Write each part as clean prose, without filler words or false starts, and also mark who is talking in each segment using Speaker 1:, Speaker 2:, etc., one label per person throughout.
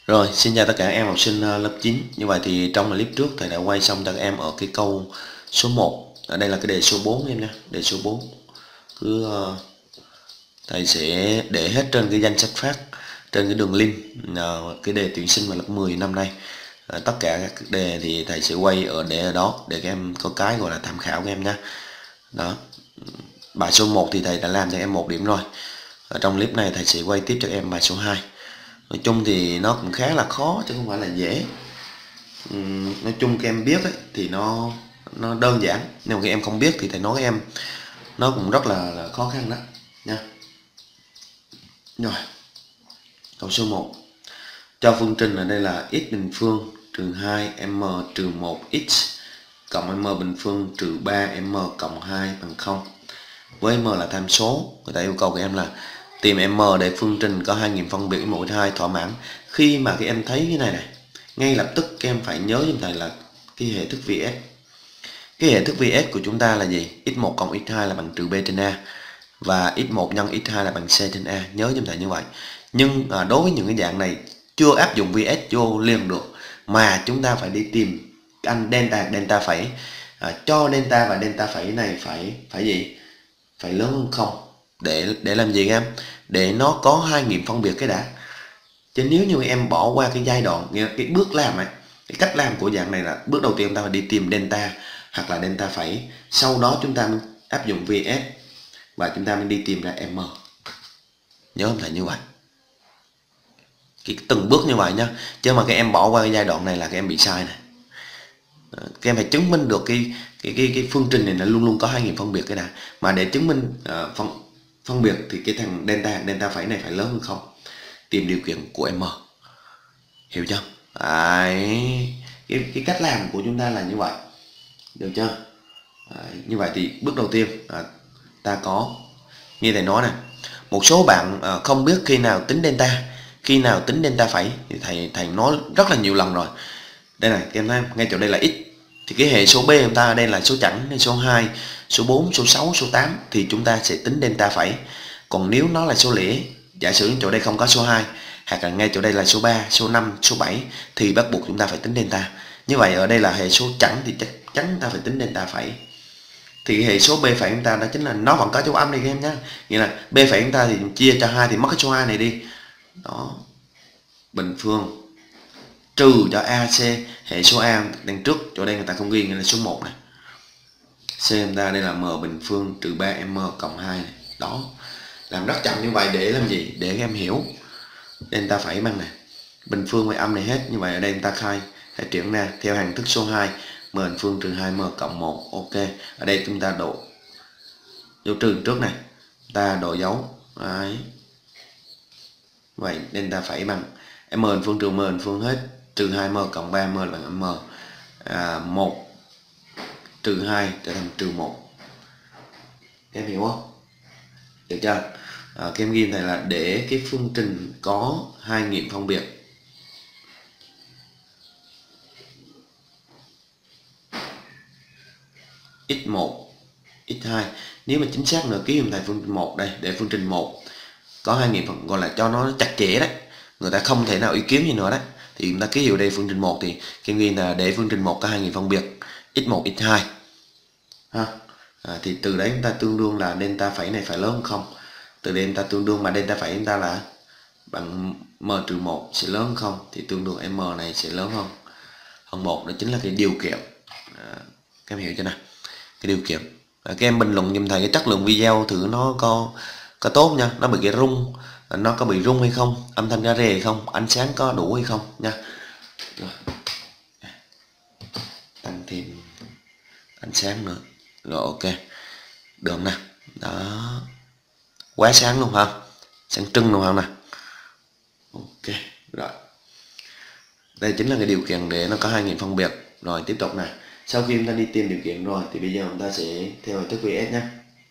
Speaker 1: Rồi, xin chào tất cả các em học sinh lớp 9. Như vậy thì trong clip trước thầy đã quay xong cho các em ở cái câu số 1. Ở đây là cái đề số 4 em nha, đề số 4. Thầy sẽ để hết trên cái danh sách phát trên cái đường link cái đề tuyển sinh vào lớp 10 năm nay. Tất cả các đề thì thầy sẽ quay ở đó để các em có cái gọi là tham khảo các em nha. Đó. Bài số 1 thì thầy đã làm cho em 1 điểm rồi. Ở trong clip này thầy sẽ quay tiếp cho em bài số 2. Nói chung thì nó cũng khá là khó chứ không phải là dễ. Nói chung các em biết ấy, thì nó đơn giản, nhưng mà các em không biết thì thầy nói các em nó cũng rất là khó khăn đó nha. Rồi, câu số 1 cho phương trình ở đây là x bình phương trừ 2m trừ 1x cộng m bình phương trừ 3m cộng 2 bằng 0. Với m là tham số, người ta yêu cầu các em là tìm m để phương trình có 2.000 phân biệt x1 x2 thỏa mãn. Khi mà các em thấy cái này ngay lập tức các em phải nhớ giùm thầy là cái hệ thức Vs. Cái hệ thức Vs của chúng ta là gì? x1 cộng x2 là bằng trừ b trên a, và x1 nhân x2 là bằng c trên a. Nhớ giùm thầy như vậy. Nhưng đối với những cái dạng này chưa áp dụng Vs vô liền được, mà chúng ta phải đi tìm anh delta phẩy, cho delta và delta phẩy này phải gì? Phải lớn hơn 0. Để làm gì em? Để nó có 2.000 phân biệt cái đã. Chứ nếu như em bỏ qua cái giai đoạn, cái bước làm này, cái cách làm của dạng này là bước đầu tiên chúng ta phải đi tìm delta hoặc là delta phẩy, sau đó chúng ta áp dụng Vs và chúng ta mới đi tìm ra m. Nhớ không thầy như vậy? Cái từng bước như vậy nhá. Chứ mà các em bỏ qua cái giai đoạn này là các em bị sai này. Các em phải chứng minh được cái phương trình này là luôn luôn có 2.000 phân biệt cái đã. Mà để chứng minh phân biệt thì cái thằng delta phẩy này phải lớn hơn 0. Tìm điều kiện của m. Hiểu chưa? Đấy. Cái cách làm của chúng ta là như vậy. Được chưa? Đấy. Như vậy thì bước đầu tiên ta có, như thầy nói nè, một số bạn không biết khi nào tính delta, khi nào tính delta phẩy, thì thầy nói rất là nhiều lần rồi. Đây này, các em thấy ngay chỗ đây là x, thì cái hệ số b chúng ta ở đây là số chẵn, số 2, số 4, số 6, số 8 thì chúng ta sẽ tính delta phẩy. Còn nếu nó là số lẻ, giả sử chỗ đây không có số 2, hoặc là ngay chỗ đây là số 3, số 5, số 7 thì bắt buộc chúng ta phải tính delta. Như vậy ở đây là hệ số chẵn thì chắc chắn chúng ta phải tính delta phẩy. Thì hệ số b phẩy chúng ta đó chính là nó vẫn có dấu âm này các em nhé. Nghĩa là b phẩy chúng ta thì chia cho 2 thì mất cái số 2 này đi. Đó. Bình phương trừ cho AC, hệ số A đằng trước chỗ đây người ta không ghi, nghĩa là số 1 này. C chúng ta đây là m bình phương trừ 3m cộng 2 này. Đó. Làm rất chậm như vậy để làm gì? Để các em hiểu. Delta phẩy bằng này. Bình phương với âm này hết. Như vậy ở đây chúng ta khai hãy chuyển ra theo hàng thức số 2, m bình phương trừ 2m cộng 1. Ok. Ở đây chúng ta độ dấu trừ trước này. Ta độ dấu. Đấy. Vậy delta phẩy bằng m bình phương trừ m bình phương hết trừ 2m cộng 3m là bằng m. 1 trừ 2 trở thành trừ 1. Em hiểu không? Được chưa? Các em ghi này là để cái phương trình có 2.000 phân biệt. x1, x2. Nếu mà chính xác nữa ký dùm thầy phương trình 1 đây, để phương trình 1 có 2.000 phân, gọi là cho nó chặt chẽ đấy. Người ta không thể nào ý kiến gì nữa đấy. Thì chúng ta ký hiệu đây phương trình 1 thì cái ghi là để phương trình 1 có 2.000 phân biệt x1, x2. Ha. Thì từ đấy chúng ta tương đương là delta phẩy này phải lớn hơn 0. Từ đây chúng ta tương đương mà delta phẩy chúng ta là bằng m trừ 1 sẽ lớn hơn 0 thì tương đương m này sẽ lớn hơn 1. Đó chính là cái điều kiện. Các em hiểu chưa nào? Cái điều kiện. Các em bình luận giùm thầy cái chất lượng video thử nó có tốt nha, nó bị cái rung, nó có bị rung hay không, âm thanh ra rề hay không, ánh sáng có đủ hay không nha. Rồi. Tăng thêm ánh sáng nữa. Rồi ok. Được nè. Đó. Quá sáng luôn hả? Sáng trưng luôn hả nè. Ok. Rồi. Đây chính là cái điều kiện để nó có 2.000 phân biệt. Rồi tiếp tục nè. Sau khi chúng ta đi tìm điều kiện rồi thì bây giờ chúng ta sẽ theo hình thức Vs nhé.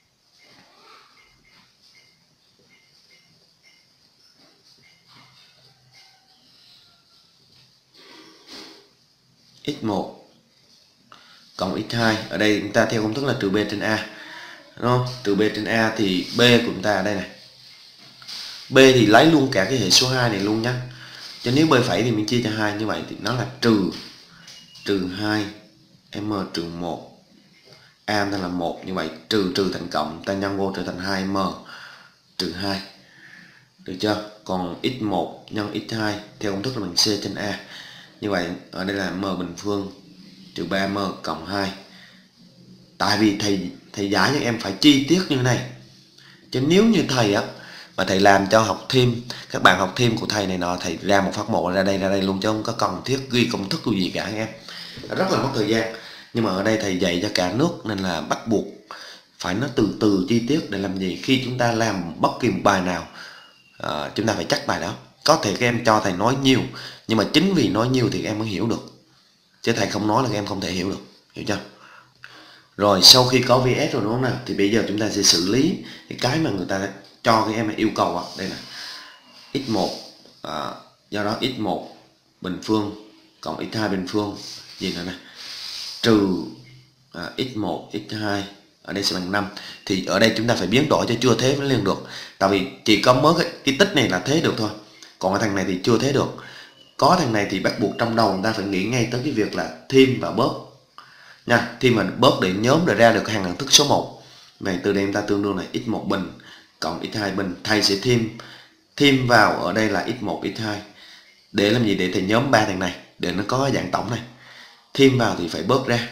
Speaker 1: x1 cộng x2, ở đây chúng ta theo công thức là trừ b trên a, đúng không? Trừ b trên a thì b của chúng ta ở đây này. B thì lấy luôn cả cái hệ số 2 này luôn nhá. Chứ nếu bơi phẩy thì mình chia cho 2, như vậy thì nó là trừ 2 m trừ 1, a ta là 1, như vậy trừ thành cộng ta nhân vô trở thành 2m trừ 2, được chưa? Còn x1 nhân x2 theo công thức là bằng c trên a, như vậy ở đây là m bình phương trừ 3m cộng 2. Tại vì thầy giải cho em phải chi tiết như thế này, chứ nếu như thầy á mà thầy làm cho học thêm, các bạn học thêm của thầy này nọ, thầy ra một phát một ra đây luôn, chứ không có cần thiết ghi công thức gì cả em, rất là mất thời gian. Nhưng mà ở đây thầy dạy cho cả nước nên là bắt buộc phải nó từ từ chi tiết, để làm gì khi chúng ta làm bất kỳ một bài nào chúng ta phải chắc bài đó. Có thể các em cho thầy nói nhiều, nhưng mà chính vì nói nhiều thì các em mới hiểu được, chứ thầy không nói là các em không thể hiểu được, hiểu chưa? Rồi sau khi có VS rồi đúng không nào, thì bây giờ chúng ta sẽ xử lý cái mà người ta cho các em yêu cầu. Đây là x1, do đó x1 bình phương cộng x2 bình phương gì nữa này, trừ x1 x2 ở đây sẽ bằng 5. Thì ở đây chúng ta phải biến đổi cho chưa thế mới liền được, tại vì chỉ có mới cái tích này là thế được thôi, còn cái thằng này thì chưa thế được. Có thằng này thì bắt buộc trong đầu người ta phải nghĩ ngay tới cái việc là thêm và bớt nha, thêm và bớt để nhóm để ra được hàng đẳng thức số 1. Vậy từ đây chúng ta tương đương là x1 bình cộng x2 bình, thầy sẽ thêm vào ở đây là x1 x2 để làm gì? Để thầy nhóm ba thằng này để nó có dạng tổng này, thêm vào thì phải bớt ra,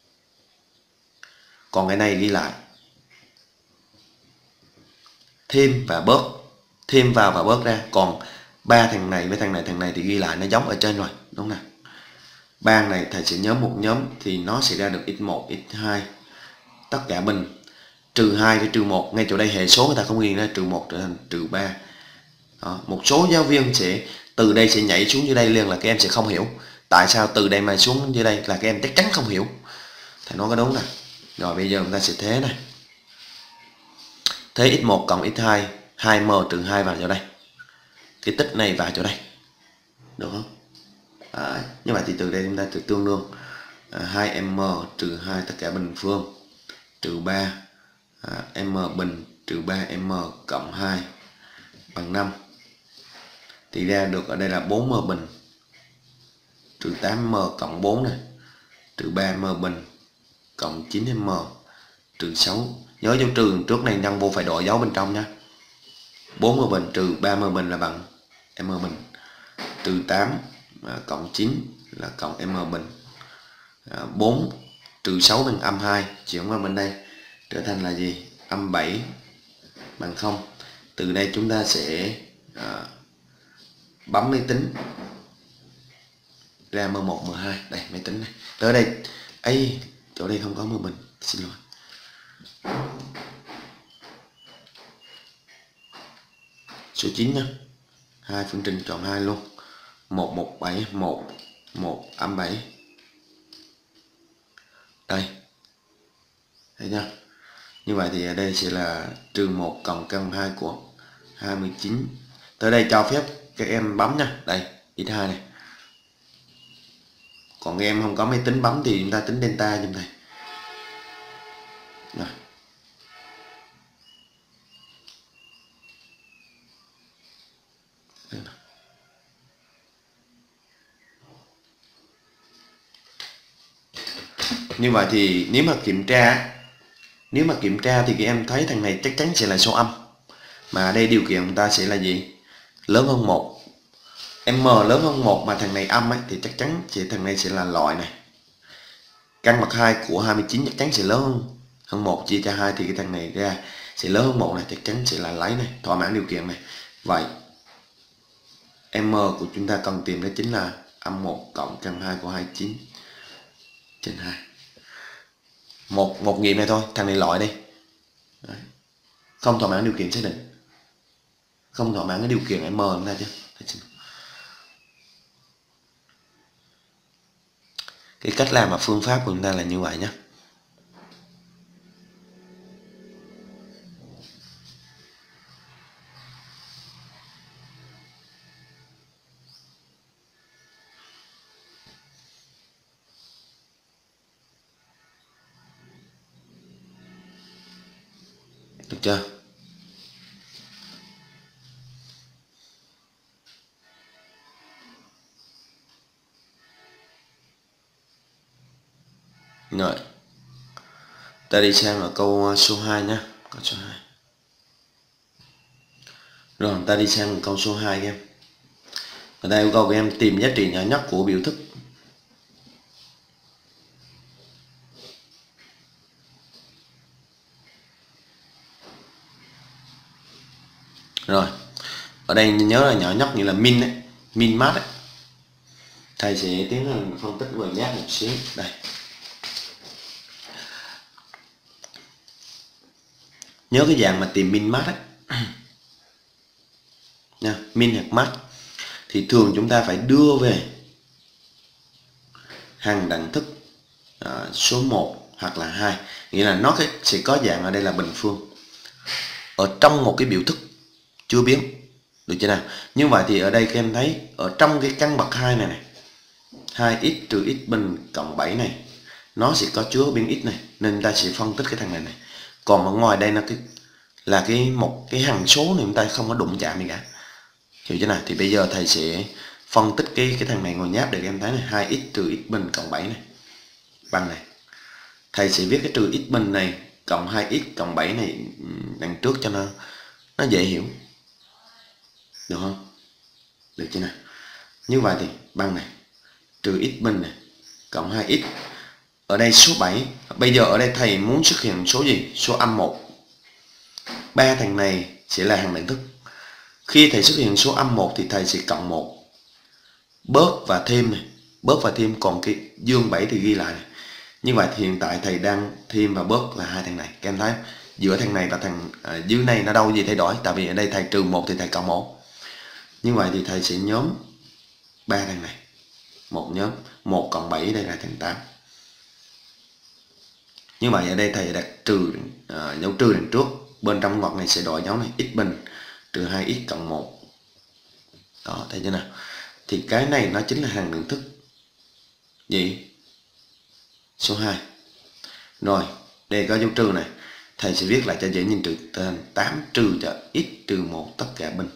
Speaker 1: còn cái này ghi lại thêm và bớt, thêm vào và bớt ra. Còn ba thằng này với thằng này thì ghi lại nó giống ở trên rồi, đúng không nào? Ba này thầy sẽ nhóm một nhóm thì nó sẽ ra được x1 x2 tất cả bình, trừ 2 với trừ 1. Ngay chỗ đây hệ số người ta không ghi ra, trừ 1 trở thành trừ 3. Đó. Một số giáo viên sẽ từ đây sẽ nhảy xuống dưới đây liền, là các em sẽ không hiểu tại sao từ đây mà xuống dưới đây, là các em chắc chắn không hiểu. Thầy nói có đúng nè. Rồi bây giờ chúng ta sẽ thế này, thế x1 cộng x2 2m trừ 2 vào chỗ đây, cái tích này vào chỗ đây, được không? Như vậy thì từ đây chúng ta tương đương 2m trừ 2 tất cả bình phương trừ 3 m bình trừ 3m cộng 2 bằng 5. Thì ra được ở đây là 4m bình trừ 8m cộng 4 này trừ 3m bình cộng 9m trừ 6. Nhớ dấu trừ trước này nhân vô phải đổi dấu bên trong nha. 4m bình trừ 3m bình là bằng m bình, trừ 8 cộng 9 là cộng m bình, 4 trừ 6 bằng âm 2, chuyển qua bên đây trở thành là gì? Âm 7 bằng 0. Từ đây chúng ta sẽ bấm máy tính ra M1 M2. Đây máy tính này, tới đây ấy, chỗ đây không có M bình, xin lỗi. Số 9 nha, 2 phương trình chọn 2 luôn, 1 1 7 1 1 âm 7. Đây, thấy chưa? Như vậy thì ở đây sẽ là trừ 1 cộng căn 2 của 29. Tới đây cho phép các em bấm nha, đây x2 này. Còn các em không có máy tính bấm thì chúng ta tính delta giùm thầy. Rồi. Như vậy thì nếu mà kiểm tra thì các em thấy thằng này chắc chắn sẽ là số âm, mà ở đây điều kiện chúng ta sẽ là gì? Lớn hơn 1. M lớn hơn 1 mà thằng này âm ấy, thì chắc chắn thằng này sẽ là loại này. Căn bậc 2 của 29 chắc chắn sẽ lớn hơn 1, chia cho 2 thì cái thằng này ra sẽ lớn hơn 1 này, chắc chắn sẽ là lấy này, thỏa mãn điều kiện này. Vậy M của chúng ta cần tìm đó chính là âm 1 cộng căn 2 của 29 trên 2. Một nghiệm này thôi, thằng này loại đi. Đấy. Không thỏa mãn điều kiện xác định, không thỏa mãn cái điều kiện M chúng ta chứ. Cái cách làm và phương pháp của chúng ta là như vậy nhé. Được chưa? Rồi, ta đi sang là câu số 2 nhé. Câu số 2. Rồi, ta đi sang câu số 2 em. Ở đây yêu cầu các em tìm giá trị nhỏ nhất của biểu thức. Rồi, ở đây nhớ là nhỏ nhất như là min đấy, min max đấy. Thầy sẽ tiến hành phân tích và nháp một xíu. Đây. Nhớ cái dạng mà tìm min max ấy. Nha, min hoặc max thì thường chúng ta phải đưa về hàng đẳng thức số 1 hoặc là 2, nghĩa là nó sẽ có dạng ở đây là bình phương ở trong một cái biểu thức chưa biến, được chưa nào? Như vậy thì ở đây các em thấy ở trong cái căn bậc 2 này 2x trừ x bình cộng 7 này nó sẽ có chứa biến x này, nên ta sẽ phân tích cái thằng này. Còn ở ngoài đây là một cái hằng số này chúng ta không có đụng chạm gì cả, hiểu chưa nào? Thì bây giờ thầy sẽ phân tích cái thằng này ngồi nháp để các em thấy này, 2x trừ x bình cộng 7 này bằng này. Thầy sẽ viết cái trừ x bình này cộng 2x cộng 7 này đằng trước cho nó dễ hiểu, được không? Được chưa nào? Như vậy thì bằng này trừ x bình này cộng 2x, ở đây số 7. Bây giờ ở đây thầy muốn xuất hiện số gì? Số âm 1. Ba thằng này sẽ là hàng đẳng thức. Khi thầy xuất hiện số âm 1 thì thầy sẽ cộng 1, bớt và thêm này, bớt và thêm, còn cái dương 7 thì ghi lại này. Như vậy thì hiện tại thầy đang thêm và bớt là hai thằng này. Các em thấy giữa thằng này và thằng dưới này nó đâu gì thay đổi, tại vì ở đây thầy trừ 1 thì thầy cộng 1. Như vậy thì thầy sẽ nhóm ba thằng này, một nhóm 1 cộng 7 đây là thằng 8. Như vậy ở đây thầy đặt trừ dấu trừ đằng trước, bên trong ngoặc này sẽ đổi dấu này, x bình trừ 2x cộng 1. Đó, thấy chưa nào? Thì cái này nó chính là hàng đẳng thức gì? Số 2. Rồi, đây có dấu trừ này, thầy sẽ viết lại cho dễ nhìn, trừ thành 8 trừ cho x trừ 1 tất cả bình.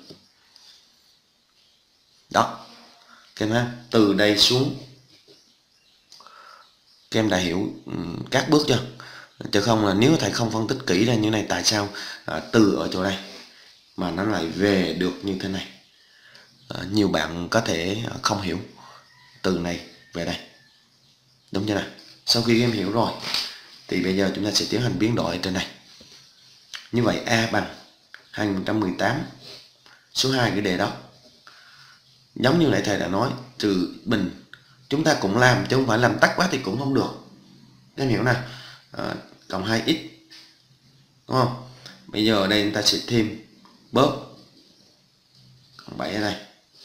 Speaker 1: Đó, các em từ đây xuống các em đã hiểu các bước chưa? Chứ không là nếu thầy không phân tích kỹ ra như này, tại sao từ ở chỗ đây mà nó lại về được như thế này? Nhiều bạn có thể không hiểu từ này về đây, đúng chưa nào? Sau khi em hiểu rồi thì bây giờ chúng ta sẽ tiến hành biến đổi ở trên này. Như vậy A bằng 218 số 2 cái đề đó. Giống như nãy thầy đã nói, trừ bình chúng ta cũng làm chứ không phải làm tắt quá thì cũng không được, em hiểu nào? Cộng 2x, đúng không? Bây giờ ở đây chúng ta sẽ thêm bớt cộng 7 ở đây,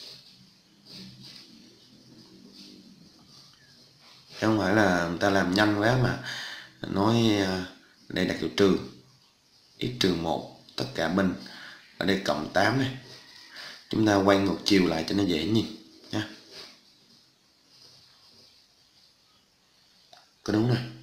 Speaker 1: chứ không phải là người ta làm nhanh quá mà nói đây đặt dấu trừ x trừ 1 tất cả bình, ở đây cộng 8 này. Chúng ta quay ngược chiều lại cho nó dễ nhìn nha. Có đúng này.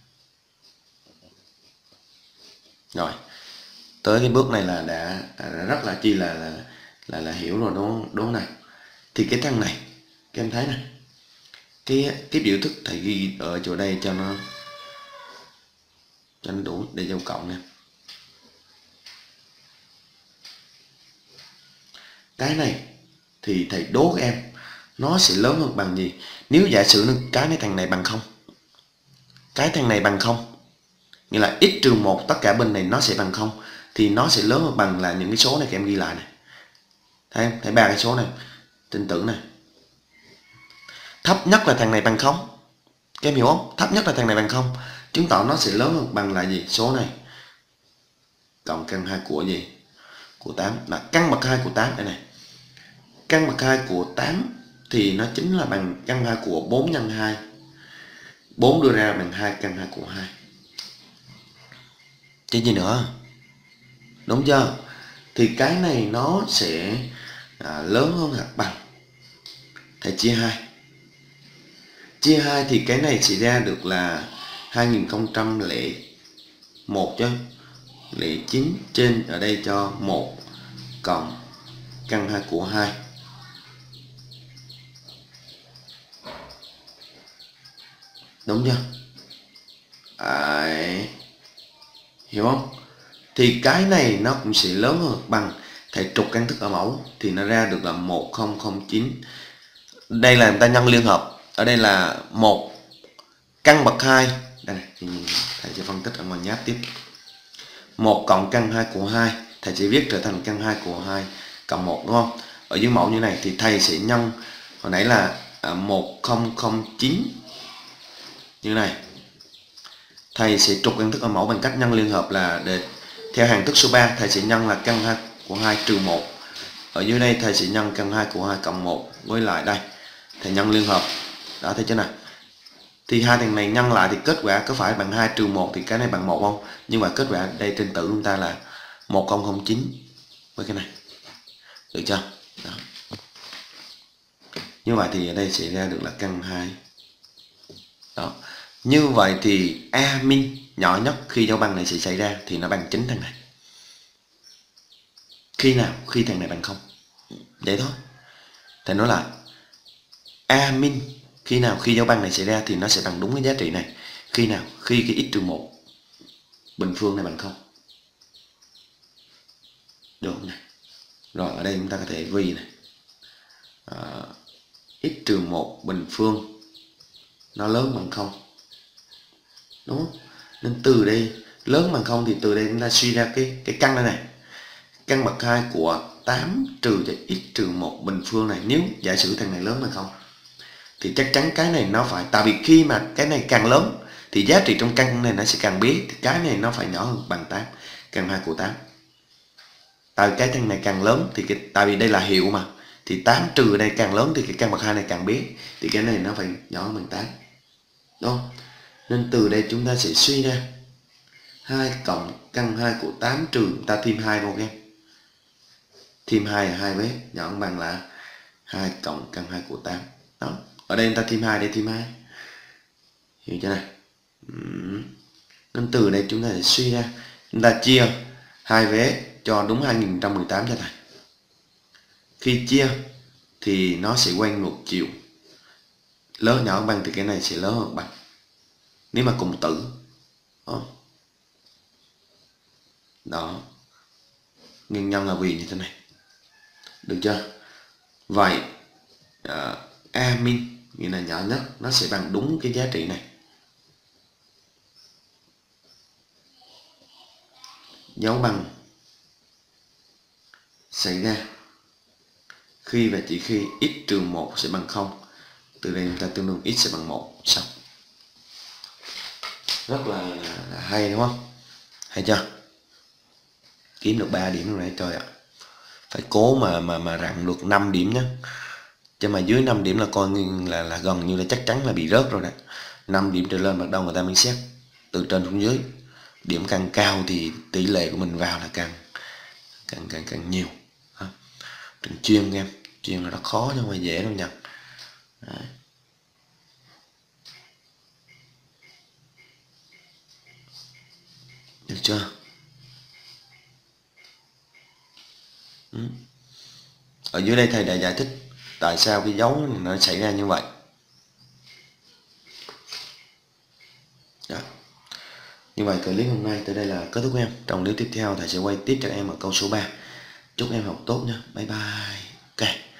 Speaker 1: Rồi, tới cái bước này là đã rất là chi là hiểu rồi, đúng này. Thì cái thằng này các em thấy này, cái biểu thức thầy ghi ở chỗ đây cho nó đủ để dấu cộng nè. Cái này thì thầy đố các em nó sẽ lớn hơn bằng gì? Nếu giả sử cái thằng này bằng 0, cái thằng này bằng 0, như là x trừ 1 tất cả bên này nó sẽ bằng 0, thì nó sẽ lớn hơn bằng là những cái số này các em ghi lại này. Thấy không? Thấy ba cái số này, tin tưởng này. Thấp nhất là thằng này bằng 0. Các em hiểu không? Thấp nhất là thằng này bằng 0, chứng tỏ nó sẽ lớn hơn bằng là gì? Số này cộng căn 2 của gì? Của 8, là căn bậc 2 của 8 đây này. Căn bậc 2 của 8 thì nó chính là bằng căn 2 của 4 nhân 2. 4 đưa ra bằng 2 căn 2 của 2. Chứ gì nữa. Đúng chưa? Thì cái này nó sẽ lớn hơn hoặc bằng. Thầy chia 2. Chia 2 thì cái này sẽ ra được là 2001 chứ. 09 trên ở đây cho 1 cộng căn 2 của 2. Đúng chưa? Đấy. Hiểu không? Thì cái này nó cũng sẽ lớn hơn bằng thầy trục căn thức ở mẫu thì nó ra được là 1009. Đây là người ta nhân liên hợp. Ở đây là 1 căn bậc 2. Đây này, thầy sẽ phân tích ở ngoài nháp tiếp. 1 cộng căn 2 của 2, thầy sẽ viết trở thành căn 2 của 2 cộng 1 đúng không? Ở dưới mẫu như này thì thầy sẽ nhân hồi nãy là 1009 như này. Thầy sẽ trục căn thức ở mẫu bằng cách nhân liên hợp là để theo hàng thức số 3 thầy sẽ nhân là căn 2 của 2 trừ 1. Ở dưới đây thầy sẽ nhân căn 2 của 2 cộng 1 với lại đây. Thầy nhân liên hợp. Đó thấy chưa nào? Thì hai thằng này nhân lại thì kết quả có phải bằng 2 trừ 1 thì cái này bằng 1 không? Nhưng mà kết quả đây trên tử chúng ta là 1009 với cái này. Được chưa? Đó. Như vậy thì ở đây sẽ ra được là căn 2. Đó. Như vậy thì A min nhỏ nhất khi dấu bằng này sẽ xảy ra thì nó bằng chính thằng này. Khi nào? Khi thằng này bằng 0. Vậy thôi. Thầy nói lại. A min khi nào khi dấu bằng này xảy ra thì nó sẽ bằng đúng cái giá trị này. Khi nào? Khi cái x trừ 1 bình phương này bằng 0. Được không này? Rồi ở đây chúng ta có thể vì này. X trừ 1 bình phương nó lớn bằng 0. Đúng không? Nên từ đây lớn bằng 0 thì từ đây chúng ta suy ra cái căn này này. Căn bậc 2 của 8 trừ cho x trừ 1 bình phương này, nếu giả sử thằng này lớn bằng 0 thì chắc chắn cái này nó phải, tại vì khi mà cái này càng lớn thì giá trị trong căn này nó sẽ càng bé, thì cái này nó phải nhỏ hơn bằng 8, căn 2 của 8. Tại cái thằng này càng lớn thì tại vì đây là hiệu mà, thì 8 trừ ở đây càng lớn thì cái căn bậc 2 này càng bé, thì cái này nó phải nhỏ hơn bằng 8. Đúng không? Nên từ đây chúng ta sẽ suy ra 2 cộng căn 2 của 8 trừ chúng ta thêm 2 vào em. Thêm 2 là 2 bé, nhỏ hơn bằng là 2 cộng căn 2 của 8. Đó. Ở đây chúng ta thêm 2, đây thêm 2. Hiểu chưa này? Nên từ đây chúng ta sẽ suy ra, chúng ta chia 2 vé cho đúng 2118 cho thầy. Khi chia thì nó sẽ quay ngược chiều. Lớn nhỏ hơn bằng thì cái này sẽ lớn hơn bằng. Nếu mà cùng tử. Đó. Nguyên nhân là vì như thế này. Được chưa? Vậy A min nghĩa là nhỏ nhất nó sẽ bằng đúng cái giá trị này. Dấu bằng xảy ra khi và chỉ khi x trừ 1 sẽ bằng 0. Từ đây chúng ta tương đương x sẽ bằng 1. Xong. Rất là hay đúng không? Hay chưa? Kiếm được 3 điểm rồi đấy trời ạ. Phải cố mà rặn được 5 điểm nhé. Chứ mà dưới 5 điểm là coi như là gần như là chắc chắn là bị rớt rồi đấy. 5 điểm trở lên bắt đầu người ta mới xét từ trên xuống dưới. Điểm càng cao thì tỷ lệ của mình vào là càng nhiều. Trường chuyên em, chuyên là rất khó chứ không phải dễ đâu nha. Đấy. Được chưa? Ở dưới đây thầy đã giải thích tại sao cái dấu này nó xảy ra như vậy. Đó. Như vậy clip hôm nay tới đây là kết thúc em. Trong clip tiếp theo thầy sẽ quay tiếp cho em ở câu số 3. Chúc em học tốt nha. Bye bye. Ok.